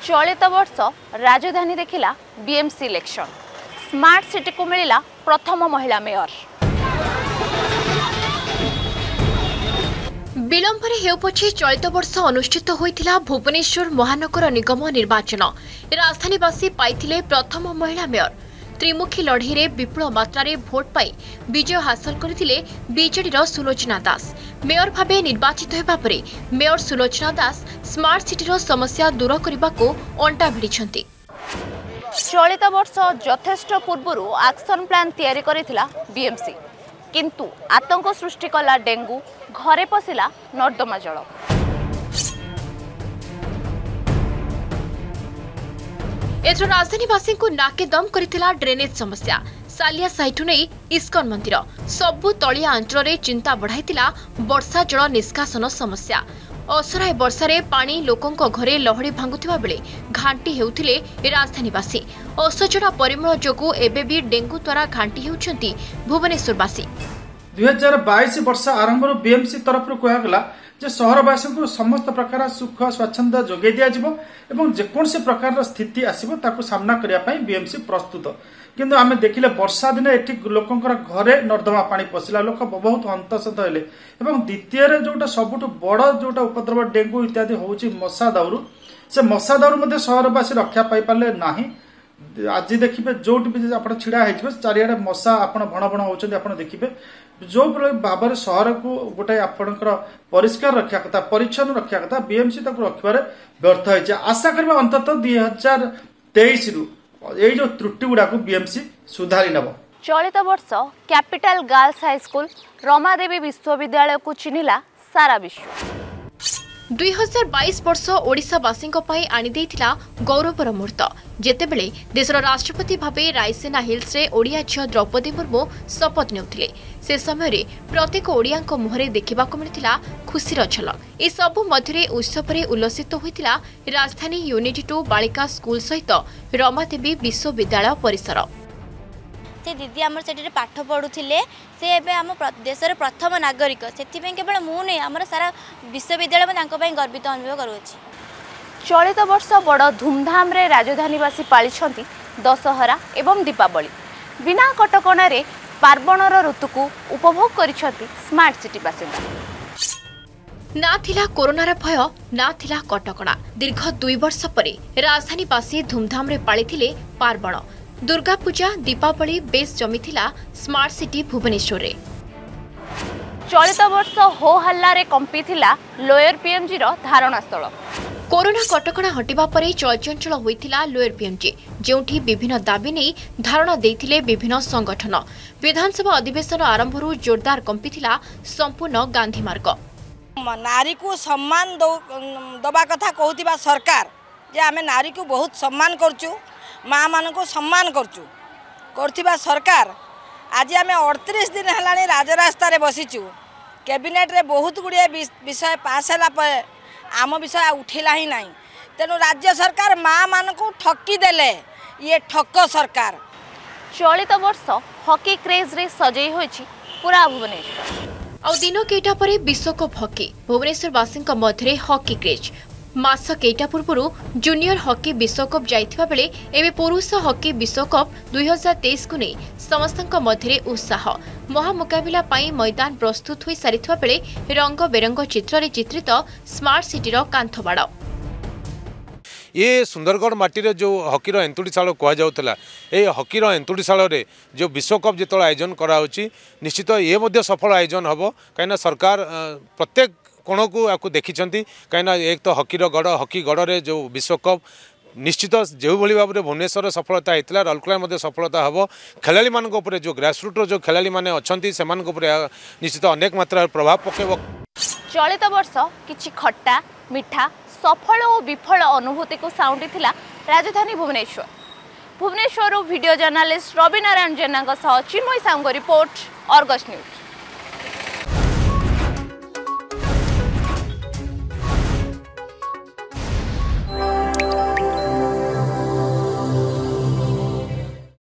चलित वर्ष राजधानी देखिला बीएमसी इलेक्शन स्मार्ट सिटी को मिला प्रथम महिला मेयर। विलंबरे हेउ पछे चलित वर्ष अनुष्ठित होइतिला भुवनेश्वर महानगर निगम निर्वाचन। राजधानीवासी पाइथिले प्रथम महिला मेयर। त्रिमुखी लड़ई रे विपुल मात्रा रे भोट पाई विजय हासिल करथिले बीजेडी सुलोचना दास। मेयर भाबे निर्वाचित हेबा परे mayor Sulochana Das smart city रो समस्या दूर करबा को अंटा भिड़िछंती। चलित वर्ष यथेष्ट पूर्वरु एक्शन प्लान तैयारी करिथिला बीएमसी, किंतु आतंक सृष्टि कला डेंगू, घरे पशिला नर्दमा जल। एथर राजधानीवासी को नाके दम करथिला ड्रेनेज समस्या। सालिया साइटु नहीं इस्कन मंदिर सबु तलिया अंचल रे चिंता बढ़ाइतिला वर्षा जल निष्कासन समस्या। असराय वर्षारे पानी लोकंक घरे लहड़ी भांगुथिबा बेले घांटी हेउथिले राजधानीवासी। असजड़ा परिमल जोगु एबे भी डेंगू द्वारा घांटी हेउछंती भुवनेश्वरवासी। 2022 वर्ष आरंभ बीएमसी तरफ कहगला जे सहरवासी को समस्त प्रकार सुख स्वच्छंद जोगे दिया जिवो एवं जेकोसी प्रकार स्थिति आसीबो ताकू सामना करिया पई बीएमसी प्रस्तुत। किंतु आमे देखिले वर्षा दिन एठी लोकंकर घरे नर्दमा पानी पशिला, लोक बहुत हंतसत हेले। एवं द्वितीय रे जोटा सबुठ बड़ जोटा उपद्रव डेंगू इत्यादि होउची मशा दाउरू, से मशा दाउरू मध्ये सहरवासी रक्षा पाई पाले नाही। आज देखिए जो आप छिड़ा हो चारिड़े मशा आपण भण भण होती आप देखिए जो भाव सहर को गोटे आपणकर परिष्कार रखा कथा परिच्छन्न रखा कथा बीएमसी रखार व्यर्थ होती। आशा करवा अंततः 2023 रु यही जो त्रुटि गुड़ा को बीएमसी सुधारी नब। चलित वर्ष Capital Girls High School Ramadevi विश्वविद्यालय को चिन्हिला सारा विश्व। 2022 वर्ष ओडिशावासी आनी देथिला गौरवर मुहूर्त, जेतेबेले देशर राष्ट्रपति भावे रायसेना हिल्स रे ओडिया झियो द्रौपदी मुर्मू शपथ नेउथिले। से समय प्रत्येक ओडियाक मुहरे देखिबाक मिलिथिला खुशीर झलक। ए सबु मध्यरे उत्सवरे उल्लसित होइतिला राजधानी यूनिटी 2 बालिका स्कूल सहित रमादेवी विश्वविद्यालय परिसर। से दीदी आम से पाठ पढ़ुले से एबे आम देशर प्रथम नागरिक, से केवल मु नहीं आम सारा विश्वविद्यालय में गर्वित अनुभव करुँच। चलित वर्ष बड़ धूमधाम रे राजधानीवासी पालिछंती दशहरा एवं दीपावली। बिना कटकणा रे पार्वणर ऋतु को उपभोग करिछंती स्मार्ट सिटी बासिंदा। ना थिला कोरोनार भय, ना थिला कटकणा। दीर्घ 2 वर्ष परे राजधानीवासी धूमधाम रे पालिथिले पार्वण। दुर्गा पूजा दीपावली बेस जमीथिला स्मार्ट सिटी भुवनेश्वर रे। चलित वर्ष हो हल्ला रे कंपीथिला लोयर पीएमजी रो धारणा स्थल। कोरोना कटकणा हटिबा परे चलचंचल होइथिला लोयर पीएमजी, जेउठी विभिन्न दाबी नै धारणा देथिले विभिन्न संगठन। विधानसभा अधिवेशन आरंभरू जोरदार कंपीथिला संपूर्ण गांधी मार्ग। नारी को सम्मान दबा कथा कहूतिबा सरकार जे आमे नारी को बहुत सम्मान करचु, माँ मान को सम्मान करथिबा सरकार आज आम 38 दिन है राजरास्ता बसीचु। कैबिनेट रे बहुत गुड़िया विषय पास है आम विषय उठेला ही नहीं। तेणु राज्य सरकार माँ मान को ठकी देले, ये ठक सरकार। चलित वर्ष हॉकी क्रेज रे सजई होइछि पूरा भुवनेश्वर। आ दिन केटा परे विश्वकप हॉकी भुवनेश्वरवासी मध्य हॉकी क्रेज। मास केटा पूर्व जूनियर हॉकी विश्वकप जाइथिबा बेले एबे पुरुष हॉकी विश्वकप 2023 को नहीं समस्तक मध्य उत्साह। महामुकाबिला पाई मैदान प्रस्तुत हो सारिथिबा बेले रंग बेरंग चित्र रे चित्रित स्मार्ट सिटी रो कांथबाड़। ये सुंदरगढ़ माटी जो हॉकीर एंतुड़ीशाल कहुला, ये हॉकीर एंतुड़ीशाल जो विश्वकप जो आयोजन कराउची निश्चित ये सफल आयोजन हम कहीं सरकार प्रत्येक कोण को आपको देखी कहीं एक तो हॉकीर गढ़ हॉकी गढ़ रे जो विश्वकप निश्चित जो भाई भाव में भुवनेश्वर सफलता होता राउरकेला सफलता हम। खेलाड़ी मान जो ग्रासरूट जो खेलाड़ी मैंने अच्छा से निश्चित अनेक मात्रा प्रभाव पकेब। चलित वर्ष किछि खट्टा मिठा सफल और विफल अनुभूति को साउंडी थिला राजधानी Bhubaneswar. Bhubaneswar video journalist Ravi Narayan Jena Chinmayi Sahu report, Argus news.